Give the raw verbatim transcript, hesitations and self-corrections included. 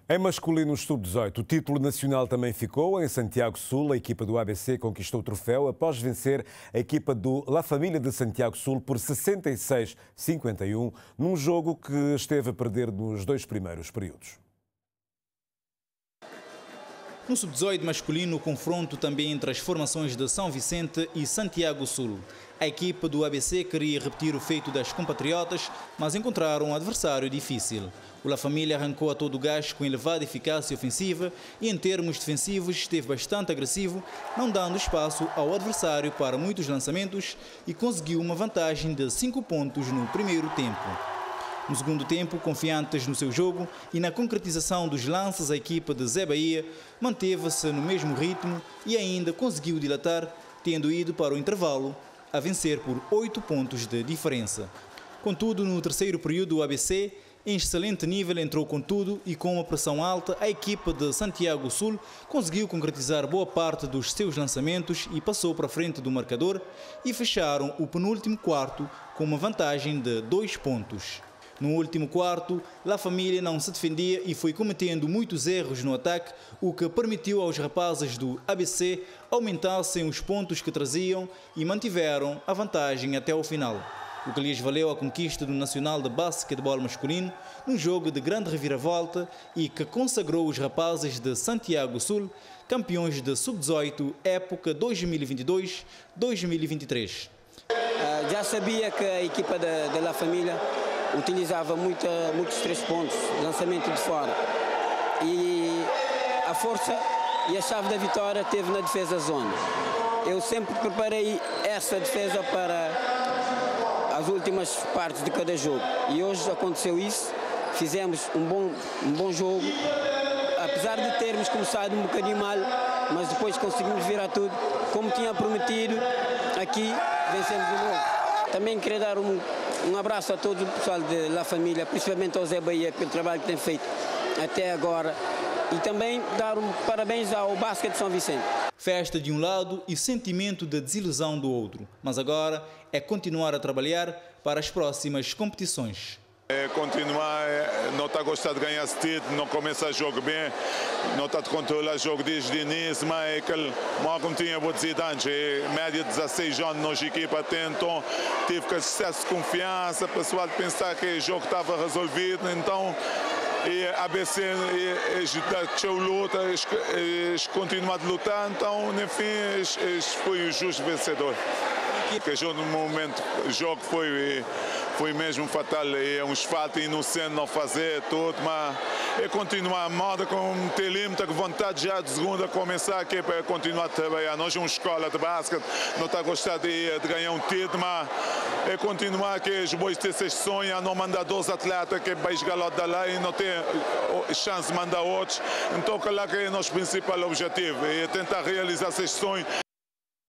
Em masculino sub dezoito, o título nacional também ficou. Em Santiago Sul, a equipa do A B C conquistou o troféu após vencer a equipa do La Família de Santiago Sul por sessenta e seis a cinquenta e um, num jogo que esteve a perder nos dois primeiros períodos. No sub dezoito masculino, o confronto também entre as formações de São Vicente e Santiago Sul. A equipa do A B C queria repetir o feito das compatriotas, mas encontraram um adversário difícil. O La Família arrancou a todo o gás com elevada eficácia ofensiva e, em termos defensivos, esteve bastante agressivo, não dando espaço ao adversário para muitos lançamentos e conseguiu uma vantagem de cinco pontos no primeiro tempo. No segundo tempo, confiantes no seu jogo e na concretização dos lances, a equipa de Zé Bahia manteve-se no mesmo ritmo e ainda conseguiu dilatar, tendo ido para o intervalo a vencer por oito pontos de diferença. Contudo, no terceiro período, o A B C, em excelente nível, entrou com tudo e com uma pressão alta, a equipa de Santiago Sul conseguiu concretizar boa parte dos seus lançamentos e passou para a frente do marcador e fecharam o penúltimo quarto com uma vantagem de dois pontos. No último quarto, La Família não se defendia e foi cometendo muitos erros no ataque, o que permitiu aos rapazes do A B C aumentassem os pontos que traziam e mantiveram a vantagem até o final, o que lhes valeu a conquista do Nacional de Basquetebol Masculino, num jogo de grande reviravolta e que consagrou os rapazes de Santiago Sul campeões de sub dezoito época dois mil e vinte e dois a dois mil e vinte e três. Uh, já sabia que a equipa da, da La Família utilizava muita, muitos três pontos, lançamento de fora. E a força e a chave da vitória esteve na defesa zona. Eu sempre preparei essa defesa para as últimas partes de cada jogo. E hoje aconteceu isso, fizemos um bom, um bom jogo, apesar de termos começado um bocadinho mal, mas depois conseguimos virar tudo. Como tinha prometido, aqui vencemos de novo. Também queria dar um, um abraço a todo o pessoal de La Família, principalmente ao Zé Bahia, pelo trabalho que tem feito até agora. E também dar um parabéns ao Basquete de São Vicente. Festa de um lado e sentimento de desilusão do outro. Mas agora é continuar a trabalhar para as próximas competições. É continuar, não está a gostar de ganhar esse título, não começa o jogo bem, não está a controlar o jogo desde o início, mas é aquele, como tinha vou dizer antes, é média de dezasseis anos nas equipas tentam, tive que excesso de confiança, o pessoal de pensar que o jogo estava resolvido, então e a B C deixou luta, eles continuam a lutar, então, enfim, eles foi o justo vencedor. Que jogo no momento, o jogo foi foi mesmo fatal, é um esfato inocente não fazer tudo, mas é continuar a moda com ter limite, com vontade já de segunda começar aqui para continuar a trabalhar. Nós somos uma escola de basquete, não está a gostar de, de ganhar um título, mas é continuar que os bois ter esses sonhos, não mandar dois atletas que vai jogar lá de lá e não ter chance de mandar outros. Então, claro que é o nosso principal objetivo, é tentar realizar esses sonhos